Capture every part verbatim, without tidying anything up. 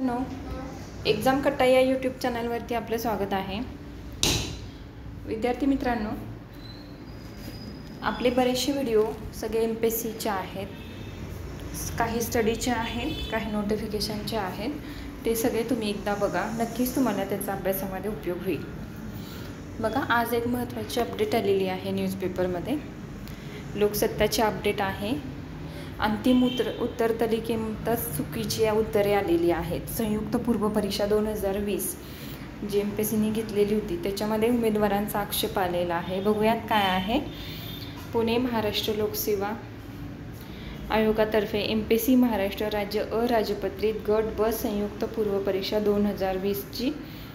No exam कट्टा या YouTube चॅनलवरती आपलं स्वागत आहे। विद्यार्थी मित्रांनो, आपले बरेचसे व्हिडिओ सगळे एम पी एस सीचे आहेत, काही स्टडीचे आहेत, काही नोटिफिकेशनचे आहेत। ते सगळे तुम्ही एकदा बघा, नक्कीच तुम्हाला त्याचा अभ्यासामध्ये उपयोग होईल। बघा, आज एक महत्त्वाची अपडेट आलेली आहे न्यूजपेपरमध्ये। लोकसत्ताची अपडेट आहे। अंतिम उत्तर उत्तरतालिकेतच चुकीची उत्तरे आलेली आहेत। संयुक्त पूर्व परीक्षा दोन हजार वीस जी एम पी एस सीने घेतलेली होती त्याच्यामध्ये उमेदवारांचा आक्षेप आलेला आहे। बघूयात काय आहे। पुणे महाराष्ट्र लोकसेवा आयोगातर्फे M P S C Maharashtra राज्य अराजपत्रित गट ब संयुक्त पूर्व परीक्षा दोन हजार वीसची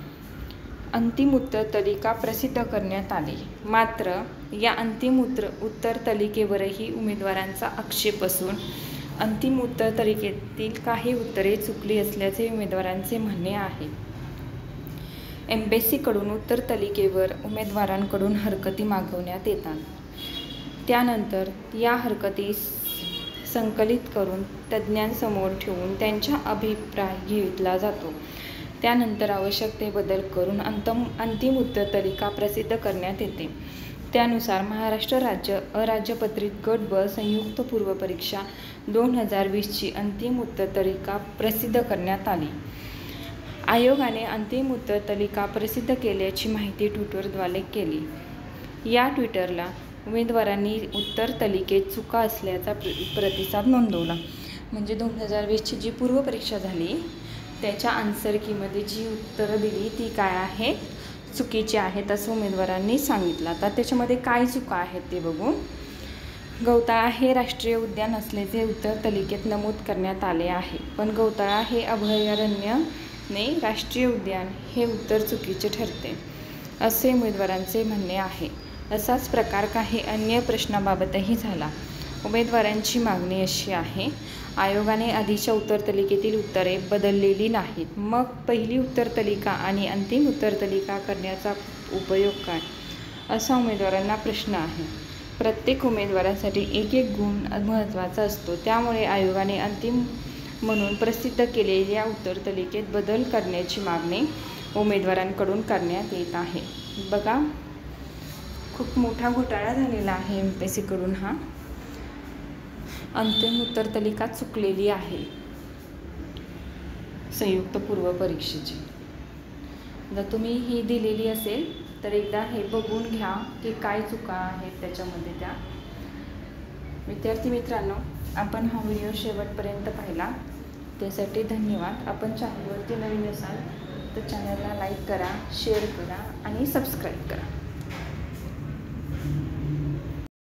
अंतिम उत्तरतालिका प्रसिद्ध करण्यात आली। मात्र या अंतिम उत्तर उत्तरतालिकेवरही उमेदवारांचा आक्षेप असून अंतिम उत्तरतालिकेतील काही उत्तरे चुकली असल्याचे उमेदवारांचे म्हणणे आहे। एम पी एस सीकडून उत्तरतालिकेवर उमेदवारांकडून हरकती मागवण्यात येतात। त्यानंतर या हरकती संकलित करून तज्ज्ञांसमोर ठेवून त्यांचा अभिप्राय घेतला जातो। त्यानंतर आवश्यक ते बदल करून अंतिम अंतिम उत्तरतालिका प्रसिद्ध करण्यात येते। त्यानुसार महाराष्ट्र राज्य अराजपत्रित गट ब संयुक्त पूर्व परीक्षा दोन हजार वीसची अंतिम उत्तरतालिका प्रसिद्ध करण्यात आली। आयोगाने अंतिम उत्तरतालिका प्रसिद्ध केल्याची माहिती ट्विटरद्वारे केली। या ट्विटरला उमेदवारांनी उत्तरतालिकेत चुका असल्याचा प्रतिसाद नोंदवला। म्हणजे दोन हजार वीसची जी पूर्व परीक्षा झाली त्याच्या आन्सर कीमध्ये जी उत्तरं दिली ती काय आहे, चुकीची आहेत असं उमेदवारांनी सांगितलं। आता त्याच्यामध्ये काय चुका आहेत ते बघू। गौताळा हे राष्ट्रीय उद्यान असल्याचे उत्तरतालिकेत नमूद करण्यात आले आहे, पण गौताळा हे अभयारण्यने राष्ट्रीय उद्यान हे उत्तर चुकीचे ठरते असे उमेदवारांचे म्हणणे आहे। असाच प्रकार काही अन्य प्रश्नाबाबतही झाला। उमेदवारांची मागणी अशी आहे, आयोगाने आधीच्या उत्तरतालिकेतील उत्तरे बदललेली नाहीत, मग पहिली उत्तरतालिका आणि अंतिम उत्तरतालिका करण्याचा उपयोग काय, असा उमेदवारांना प्रश्न आहे। प्रत्येक उमेदवारासाठी एक एक गुण महत्त्वाचा असतो, त्यामुळे आयोगाने अंतिम म्हणून प्रसिद्ध केलेल्या उत्तरतालिकेत बदल करण्याची मागणी उमेदवारांकडून करण्यात येत आहे। बघा, खूप मोठा घोटाळा झालेला आहे एम पी एस सीकडून। हा अंतिम उत्तरतालिका चुकलेली आहे संयुक्त पूर्व परीक्षेची। जर तुम्ही ही दिलेली असेल तर एकदा हे बघून घ्या की काय चुका आहेत त्याच्यामध्ये त्या। विद्यार्थी मित्रांनो, आपण हा व्हिडिओ शेवटपर्यंत पाहिला त्यासाठी धन्यवाद। आपण चॅनलवरती नवीन असाल तर चॅनलला लाईक करा, शेअर करा आणि सबस्क्राईब करा।